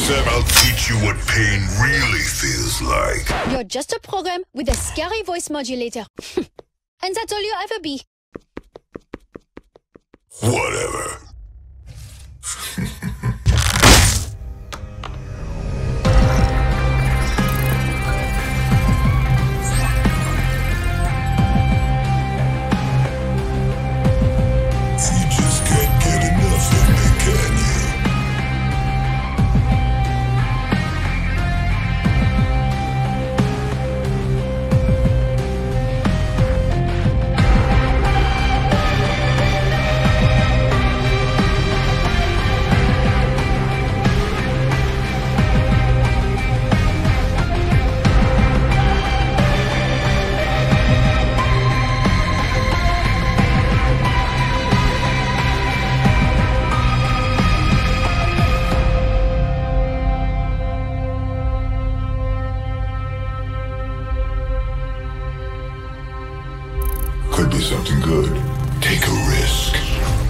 Sam, I'll teach you what pain really feels like. You're just a program with a scary voice modulator. And that's all you'll ever be. Whatever. You just can't get enough of me, can you? Could be something good. Take a risk.